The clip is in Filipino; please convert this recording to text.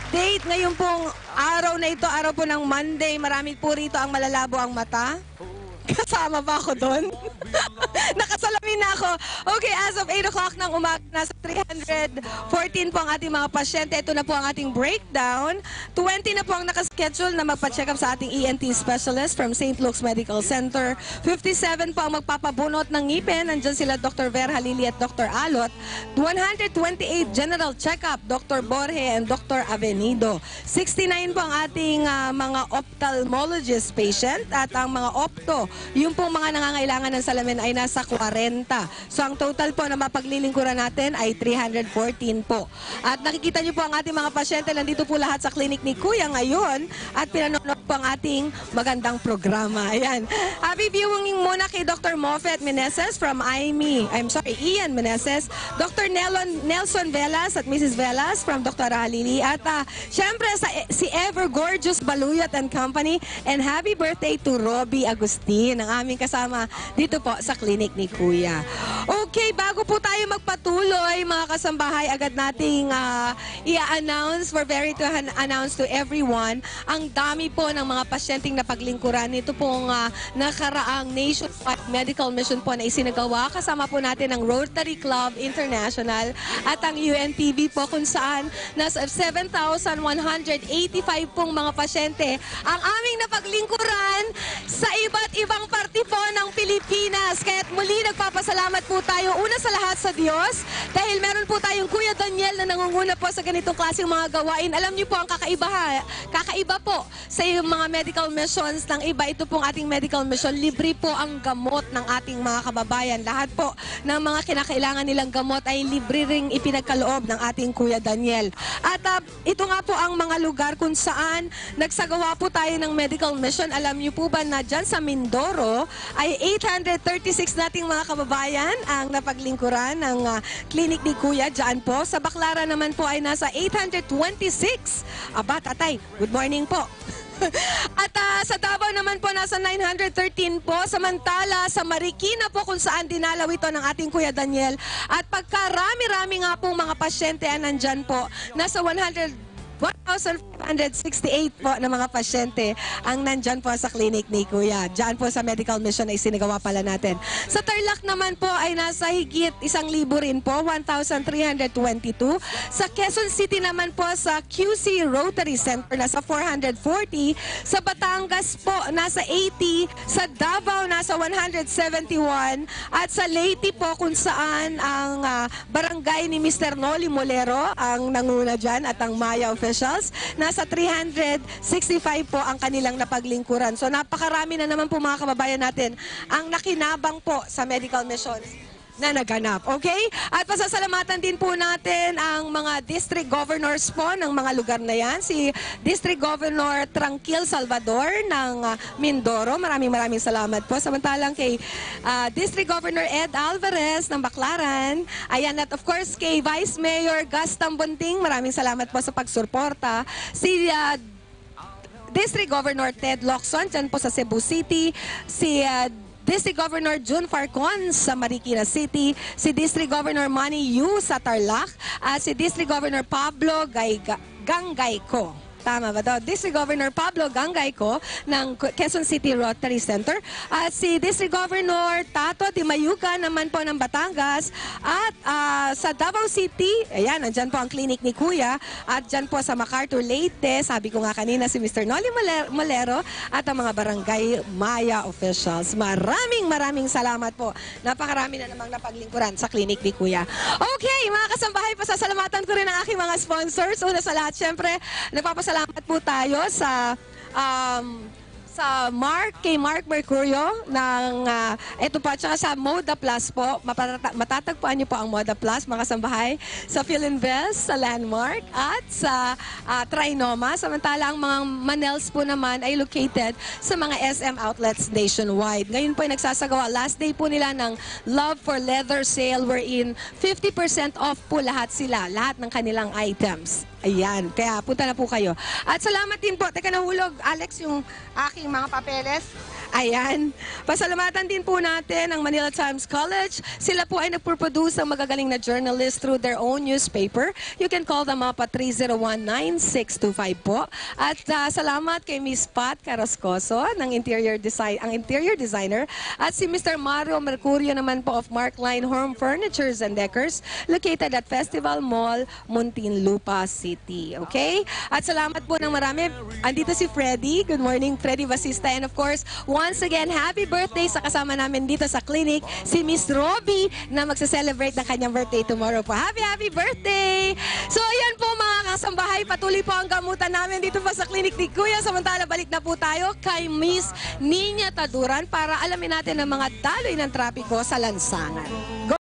update. Ngayon pong araw na ito, araw po ng Monday, marami po rito ang malalabo ang mata. Kasama ba ako doon? Nakasalamin na ako. Okay, as of 8 o'clock ng umaga, nasa 314 po ang ating mga pasyente. Ito na po ang ating breakdown. 20 na po ang nakaschedule na magpa-check up sa ating ENT specialist from St. Luke's Medical Center. 57 po ang magpapabunot ng ngipin. Nandiyan sila Dr. Ver Halili at Dr. Alot. 128 general check-up, Dr. Borge and Dr. Avenido. 69 po ang ating mga ophthalmologist patient at ang mga opto. Yung pong mga nangangailangan ng salamin ay nasa 40. So ang total po na mapaglilingkuran natin ay 314 po. At nakikita niyo po ang ating mga pasyente. Nandito po lahat sa clinic ni Kuya ngayon at pinanonood po ang ating magandang programa. Ayan. Happy viewing muna kay Dr. Moffett Meneses from Ian Meneses, Dr. Nelson Velas at Mrs. Velas from Dr. Halili at syempre si Ever Gorgeous Baluyat and Company, and happy birthday to Robbie Agustin, ang aming kasama dito po sa clinic ni Kuya. Okay, bago po tayo magpatuloy mga kasambahay, agad nating i-announce, we're very to announce to everyone, ang dami po ng mga pasyenteng napaglingkuran. Ito pong nakaraang nationwide medical mission po na isinagawa. Kasama po natin ang Rotary Club International at ang UNTV po, kung saan nasa 7,185 pong mga pasyente ang aming napaglingkuran sa iba't ibang parte po ng Pilipinas. Kaya't muli nagpapasalamat po tayo una sa lahat sa Diyos dahil meron po tayong Kuya Daniel na nangunguna po sa ganitong klaseng mga gawain. Alam niyo po ang kakaiba po sa mga medical missions ng iba. Ito pong ating medical mission, libre po ang gamot ng ating mga kababayan. Lahat po ng mga kinakailangan nilang gamot ay libre ring ipinagkaloob ng ating Kuya Daniel. At ito nga po ang mga lugar kung saan nagsagawa po tayo ng medical mission. Alam niyo po ba na dyan sa Mindoro ay 836 nating mga kababayan ang napaglingkuran ng clinic ni Kuya dyan po. Sa Baclaran naman po ay nasa 826. Aba, tatay, good morning po. At sa Davao naman po nasa 913 po. Samantala sa Marikina po kung saan dinalaw ito ng ating Kuya Daniel. At pagkarami-rami nga pong mga pasyente nandyan po, nasa 1,568 po na mga pasyente ang nandyan po sa clinic ni Kuya. Diyan po sa medical mission ay sinagawa pala natin. Sa Tarlac naman po ay nasa higit 1,000 rin po, 1,322. Sa Quezon City naman po sa QC Rotary Center nasa 440. Sa Batangas po nasa 80. Sa Davao nasa 171. At sa Leyte po kung saan ang barangay ni Mr. Noli Molero ang nanguna dyan at ang Maya officials, nasa 365 po ang kanilang napaglingkuran. So napakarami na naman po mga kababayan natin ang nakinabang po sa medical missions na naganap. Okay? At pasasalamatan din po natin ang mga district governors po ng mga lugar na yan. Si District Governor Tranquil Salvador ng Mindoro. Maraming salamat po. Samantalang kay District Governor Ed Alvarez ng Baclaran. Ayan, at of course kay Vice Mayor Gus Tambunting. Maraming salamat po sa pagsuporta. Si District Governor Ted Locson dyan po sa Cebu City. Si District Governor June Farcon sa Marikina City, si District Governor Manny Yu sa Tarlac, at si District Governor Pablo Gangayco. Tama ba daw? District Governor Pablo Gangayco ng Quezon City Rotary Center. At si District Governor Tato Di Mayuga naman po ng Batangas. At sa Davao City, ayan, nandyan po ang clinic ni Kuya. At dyan po sa MacArthur Leyte, sabi ko nga kanina si Mr. Noli Molero at ang mga barangay Maya officials. Maraming salamat po. Napakarami na namang napaglingkuran sa clinic ni Kuya. Okay, mga kasambahay, pasasalamatan ko rin ang aking mga sponsors. Una sa lahat, syempre, nagpapasalamat po tayo sa kay Mark Mercurio ng ito po, at saka sa Moda Plus po. Matatagpuan niyo po ang Moda Plus, mga kasambahay, sa Philinvest, sa Landmark, at sa Trinoma. Samantala, ang mga Manels po naman ay located sa mga SM outlets nationwide. Ngayon po ay nagsasagawa. Last day po nila ng Love for Leather sale wherein 50% off po lahat ng kanilang items. Ayan, kaya punta na po kayo. At salamat din po. Teka, nahulog, Alex, yung aking mga papeles. Ayan. Pasalamatan din po natin ang Manila Times College. Sila po ay nagproduce ng magagaling na journalist through their own newspaper. You can call them up at 301-9625 po. At salamat kay Miss Pat Carrascoso ng interior designer. At si Mr. Mario Mercurio naman po of Markline Home Furnitures and Decors located at Festival Mall, Muntinlupa City. Okay? At salamat po ng marami. Andito si Freddy. Good morning, Freddy Basista. And of course, once again, happy birthday sa kasama namin dito sa clinic, si Miss Robbie na magsa-celebrate ng kanyang birthday tomorrow po. Happy birthday! So ayan po mga kasambahay, patuloy po ang gamutan namin dito po sa clinic ni Kuya. Samantala, balik na po tayo kay Miss Nina Taduran para alamin natin ang mga daloy ng trapiko sa lansangan.